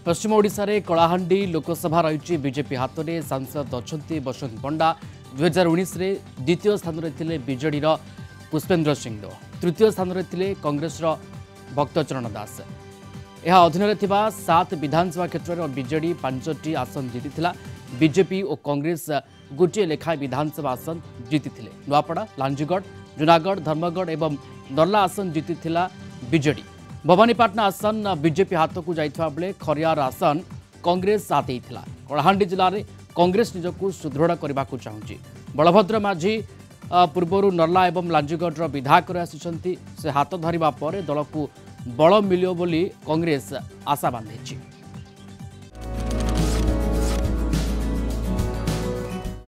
पश्चिम ओडिशा रे कलाहांडी लोकसभा रही बीजेपी हाथ में सांसद अच्छा बसंत पंडा 2019 रे द्वितीय स्थान में थे बीजेडी पुष्पेंद्र सिंह तृतीय स्थान में थे कांग्रेस भक्तचरण दास। यह अधीन 7 विधानसभा क्षेत्र में बीजेडी 5टी आसन जीति बीजेपी और कांग्रेस गोटे लेखाएं विधानसभा आसन जीति नुआपड़ा लांजीगढ़ जूनागढ़ धर्मगढ़ एवं नर्ला आसन जीति बीजेडी। भवानीपाटना आसन बीजेपी हाथ को जाइथिबा बेले खरियार आसन कांग्रेस हाथ होता। कलाहांडी जिले में कांग्रेस निजक सुदृढ़ करने को चाहूँगी। बलभद्र माझी पूर्वर नर्ला एवं लांजीगढ़ विधायक आसी से हाथ धरवा पर दल को बल मिलियो बोली कांग्रेस आशा बांधी।